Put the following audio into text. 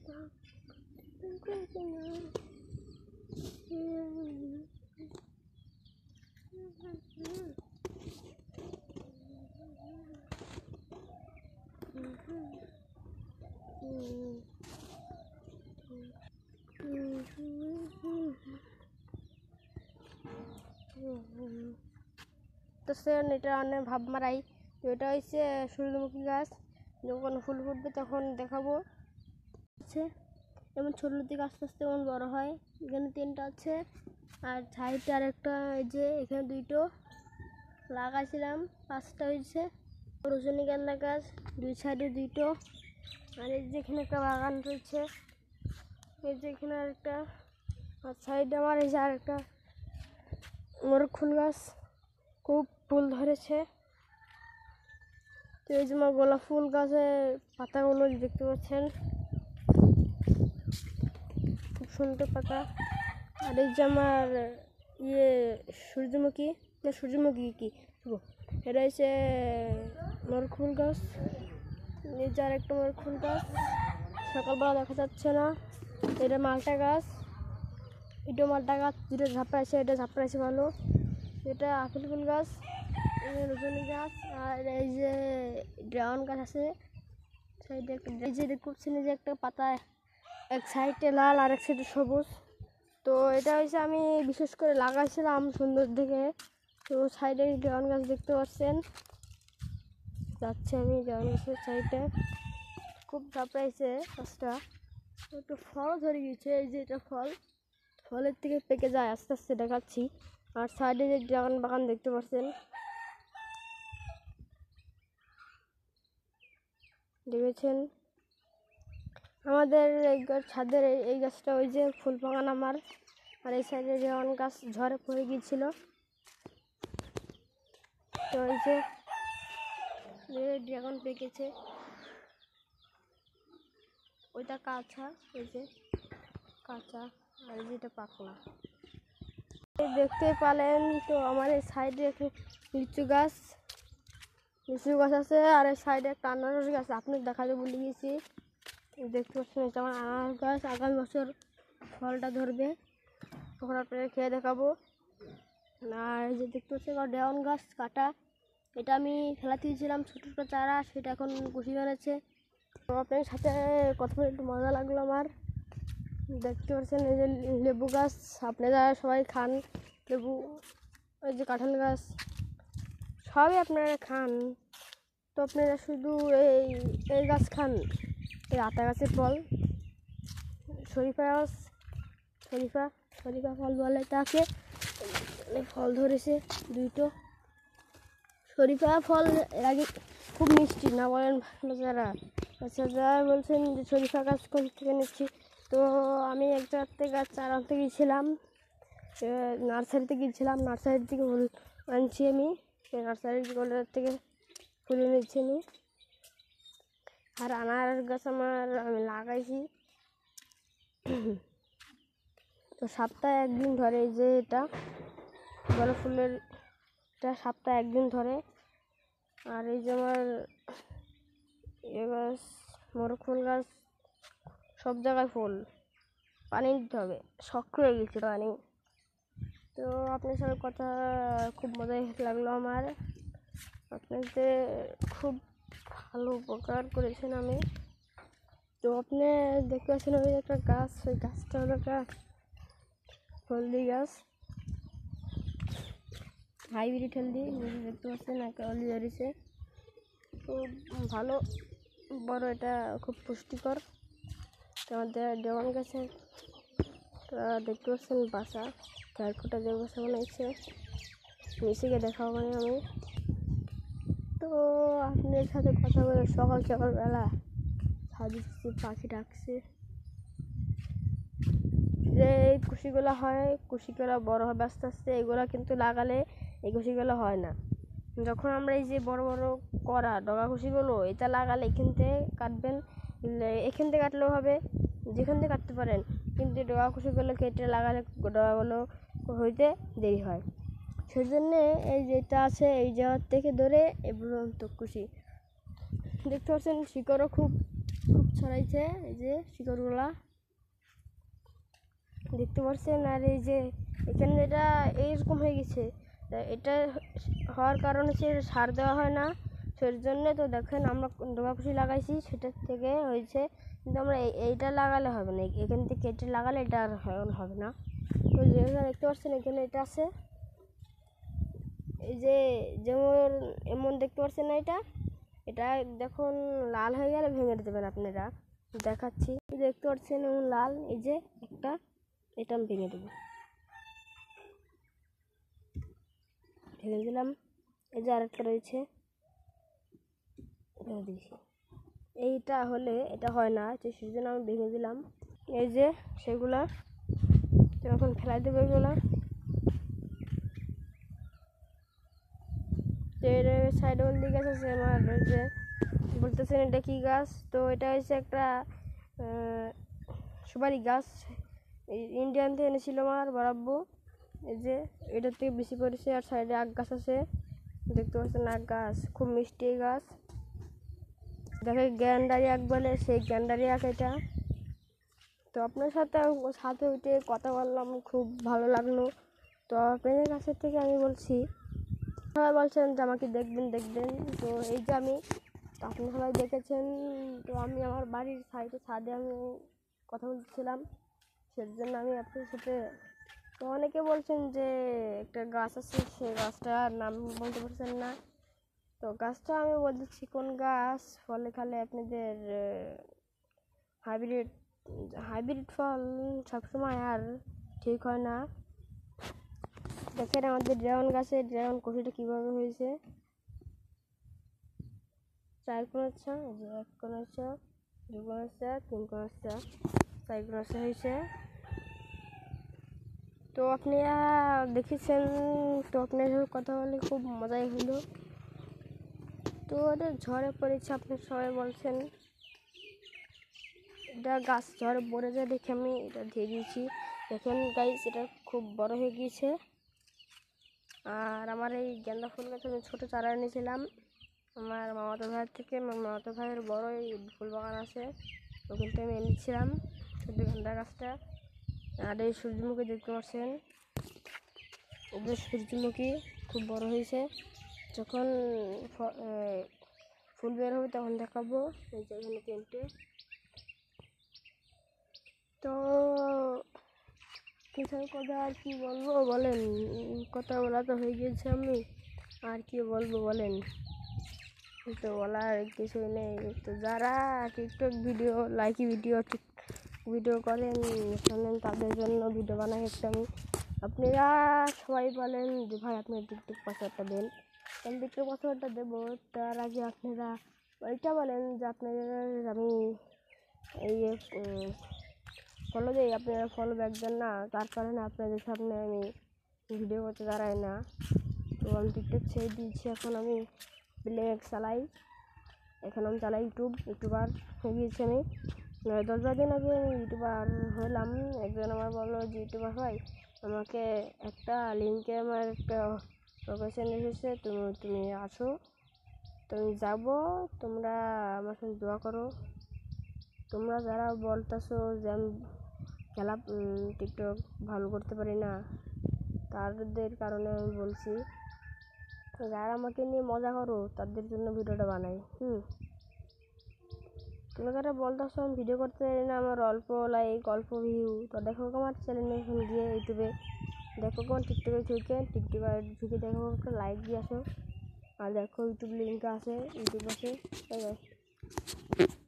তো সেন এটা অনেক ভাব মারাই। তো এটা হচ্ছে সূর্যমুখী গাছ, যখন ফুল ফুটবে তখন দেখাবো। যেমন ছোটো থেকে আস্তে আস্তে যেমন বড়ো হয়। এখানে 3টা আছে, আর সাইডে আরেকটা, এই যে এখানে 2টো লাগাইছিলাম, 5টা হয়েছে। রজনীগন্ধা গাছ 2 সাইডে 2টো, আর এই যে এখানে একটা বাগান রয়েছে, এই যে এখানে আরেকটা, আর সাইডে আমার এই যে আরেকটা মোরগ ফুল গাছ, খুব ফুল ধরেছে। তো এই যে আমার গোলাপ ফুল গাছের পাতাগুলো দেখতে পাচ্ছেন, খুব সুন্দর পাতা। আর এই যে আমার সূর্যমুখী, সূর্যমুখী কি এটা হচ্ছে মোরগ ফুল গাছ। এই যে আরেকটা মোরগ ফুল গাছ, সকালবেলা দেখা যাচ্ছে না। এটা মালটা গাছ, এটা মালটা গাছ, যেটা ঝাপড়াইছে, এটা ঝাপড়াইছে ভালো। এটা আপেল ফুল গাছ, রজনী গাছ, আর এই যে ড্রাগন গাছ আছে সাইডে। এই যে দেখতে পাচ্ছেন যে একটা পাতা এক সাইডে লাল আর এক সাইডে সবুজ। তো এটা হচ্ছে আমি বিশেষ করে লাগাইছিলাম সুন্দর দেখে। তো সাইডে ড্রাগন গাছ দেখতে পাচ্ছেন, যাচ্ছে আমি ড্রাগন গাছের সাইডে, খুব ঝাপড়াইছে গাছটা। একটু ফল ধরে গেছে, এই যে এটা ফল, ফলের থেকে পেকে যায় আস্তে আস্তে দেখাচ্ছি। আর সাইডে যে ড্রাগন বাগান দেখতে পাচ্ছেন, দেখেছেন আমাদের এই ছাদের এই গাছটা, ওই যে ফুল বাগান আমার। আর এই সাইডে ড্রাগন গাছ ঝড়ে পড়ে গিয়েছিল। তো এই যে ড্রাগন পেকেছে, ওইটা কাঁচা, ওই যে কাঁচা, আর যেটা পাকলা দেখতে পেলেন। তো আমার এই সাইডে লিচু গাছ আছে, আর এই সাইডে একটা আনারস গাছ আপনাকে দেখাতে ভুলে গেছি। দেখতে পাচ্ছেন এটা আমার আনারস গাছ, আগামী বছর ফলটা ধরবে, তখন আপনাদের খেয়ে দেখাবো। আর এই যে দেখতে পাচ্ছেন আমার ড্রাগন গাছ কাটা, এটা আমি ফেলাতে দিয়েছিলাম ছোটো ছোটো চারা, সেটা এখন কুশি বেড়েছে। তো আপনাদের সাথে কথা বলে একটু মজা লাগলো আমার। দেখতে পাচ্ছেন এই যে লেবু গাছ, আপনারা সবাই খান লেবু। ওই যে কাঁঠাল গাছ, সবই আপনারা খান। তো আপনারা শুধু এই গাছ খান, এই আতা গাছের ফল, শরীফা গাছ, শরীফা ফল বলে তাকে। ফল ধরেছে 2টো শরীফা ফল। এর আগে খুব মিষ্টি না বলেন যারা, আচ্ছা যারা বলছেন যে শরীফা গাছ কোন থেকে নিচ্ছি। তো আমি এক জায়গার থেকে গাছ চারা আনতে গিয়েছিলাম, নার্সারিতে গিয়েছিলাম, নার্সারি থেকে ফুল আনছি আমি, নার্সারির থেকে ফুল নিচ্ছি আমি। আর আনারস গাছ আমি লাগাইছি, তো সপ্তাহে 1 দিন ধরে। এই যে এটা গোলাপ ফুলের, এটা সপ্তাহে 1 দিন ধরে। আর এই যে আমার গাছ মোরগ ফুল গাছ, সব জায়গায় ফুল, পানি দিতে হবে, শক্ত হয়ে গেছে পানি। তো আপনার সাথে কথা খুব মজাই লাগলো আমার, আপনাদের খুব ভালো উপকার করেছেন আমি। তো আপনি দেখতে পাচ্ছেন ওই একটা গাছ, ওই গাছটা হলো একটা হলদি গাছ, হাইব্রিড হলদি, দেখতে পাচ্ছেন একটা হলদি ধরেছে, খুব ভালো বড়, এটা খুব পুষ্টিকর। আমাদের ড্রাগন গাছের দেখতে পাচ্ছেন বাসা, 4 ফুটা যে বাসা বানাইছে, মিশিকে দেখাবো মানে আমি। তো আপনার সাথে কথা বলে সকালবেলা ছাদে পাখি ডাকছে, যে এই কুশিগুলো হয়, কুশিগুলো বড় হবে আস্তে আস্তে। এগুলো কিন্তু লাগালে এই কুশিগুলো হয় না। যখন আমরা এই যে বড় বড় করা ডগা কুশিগুলো, এটা লাগালে এখান থেকে কাটবেন, এখান থেকে কাটলেও হবে, যেখান থেকে কাটতে পারেন, কিন্তু ডগা কুশিগুলো কেটে লাগালে ডগাগুলো হইতে দেরি হয়। সেজন্যে এই যেটা আছে এই জায়গার থেকে ধরে এ পর্যন্ত কুশি দেখতে পাচ্ছেন, শিকড়ও খুব ছড়াইছে, এই যে শিকড়গুলা দেখতে পাচ্ছেন। আর এই যে এখানে এটা এইরকম হয়ে গেছে, এটা হওয়ার কারণে সে সার দেওয়া হয় না, সেই জন্য। তো দেখেন আমরা ডোবা কুশি লাগাইছি, সেটার থেকে হয়েছে, কিন্তু আমরা এইটা লাগালে হবে না, এখান থেকে এটা লাগালে এটা আর হবে না। তো যেখানে দেখতে পাচ্ছেন এখানে এটা আছে, এই যে যেমন এমন দেখতে পাচ্ছেন না, এটা দেখুন লাল হয়ে গেলে ভেঙে দেবেন আপনারা, দেখাচ্ছি। দেখতে পাচ্ছেন এমন লাল, এই যে একটা, এটা আমি ভেঙে দেবো, ভেঙে দিলাম। এই যে আরেকটা রয়েছে, এইটা হলে এটা হয় না, সেই জন্য আমি ভেঙে দিলাম। এই যে সেগুলা এখন ফেলাই দেবো এগুলা। এর সাইডে ওই গাছ আছে আমার, যে বলতেছেন এটা কী গাছ, তো এটা হচ্ছে একটা সুপারি গাছ, ইন্ডিয়ান থেকে এনেছিল আমার বরাব্বু। এই যে এটার থেকে বেশি পড়েছে। আর সাইডে আখ গাছ আছে, দেখতে পাচ্ছেন আখ গাছ, খুব মিষ্টি গাছ, দেখে গ্যান্ডারি আখ বলে, সেই গ্যান্ডারি আখ এটা। তো আপনার সাথে উঠে কথা বললাম, খুব ভালো লাগলো। তো আপনাদের কাছের থেকে আমি বলছি, সবাই বলছেন যে আমাকে দেখবেন। তো এই যে আমি, আপনি সবাই দেখেছেন। তো আমি আমার বাড়ির ছাদে আমি কথা বলছিলাম, সেই জন্য আমি আপনার সাথে। তো অনেকে বলছেন যে একটা গাছ আছে, সেই গাছটার নাম বলতে পারছেন না। তো গাছটা আমি বলতেছি কোন গাছ, ফলে খালে আপনাদের হাইব্রিড ফল সবসময় আর ঠিক হয় না। দেখেন আমাদের ড্রাগন গাছের ড্রাগন কফিটা কীভাবে হয়েছে, 4 কোণাচ্ছা, 1 কোণাচ্ছা, 2 কোণাচ্ছা, 3 কোণাচ্ছা, 4 কোণাচ্ছা হয়েছে। তো আপনারা দেখেছেন, তো আপনার সাথে কথা বলে খুব মজাই হলো। তো এটা ঝড়ে পড়েছে, আপনার সবাই বলছেন এটা গাছ ঝড়ে পড়ে যায়, দেখে আমি এটা দিয়ে দিয়েছি। দেখেন গাইস, এটা খুব বড় হয়ে গিয়েছে। আর আমার এই গেন্দা ফুল গাছ আমি ছোটো চারা এনেছিলাম আমার মামাতো ভাইয়ের থেকে। আমার মামাতো ভাইয়ের বড় এই ফুল বাগান আছে, ওখানটা আমি এনেছিলাম ছোটো গেন্দা গাছটা। আর এই সূর্যমুখী দেখতে পাচ্ছেন, ওদের সূর্যমুখী খুব বড় হয়েছে। যখন ফুল বের হবে তখন দেখাবো। এই যে এখানে 3টে। তো কিছু কথা আর কি বলবো বলেন, কথা বলা তো হয়ে গিয়েছে, আমি আর কি বলবো বলেন, তো বলার কিছুই নেই। তো যারা টিকটক ভিডিও ভিডিও করেন শোনেন, তাদের জন্য ভিডিও বানাই একটা আমি। আপনারা সবাই বলেন যে ভাই আপনি টিকটক পাসওয়ার্ডটা দেন, আমি টিকটক পাসওয়ার্ডটা দেবো। তার আগে আপনারা ওইটা বলেন যে আপনাদের আমি এই ফলো দিই, আপনারা ফলো ব্যাক দেন না, তার কারণে আপনাদের সামনে আমি ভিডিও করতে দাঁড়াই না। তো আমি টিকটক ছেড়ে দিয়েছি, এখন আমি ব্লগ চালাই, এখন আমি চালাই ইউটিউবার হয়ে গিয়েছি আমি। 9-10 দিন আগে আমি ইউটিউবার হলাম। একজন আমার বললো যে ইউটিউবার হয়, আমাকে একটা লিঙ্কে আমার একটা লোকেশন এসেছে, তুমি আসো, তুমি যাবো, তোমরা আমার সাথে দোয়া করো। তোমরা যারা বলতেছো যে আমি টিকটক ভালো করতে পারি না, তাদের কারণে আমি বলছি, যারা আমাকে নিয়ে মজা করো তাদের জন্য ভিডিওটা বানাই। তোমরা যারা বলতেছো আমি ভিডিও করতে পারি না, আমার অল্প লাইক অল্প ভিউ, তো দেখো আমার চ্যানেলে এখন গিয়ে ইউটিউবে দেখো, আমার টিকটকে ঢুকে দেখো, একটা লাইক দিয়ে আসো। আর দেখো ইউটিউব লিঙ্ক আছে, ইউটিউব আছে।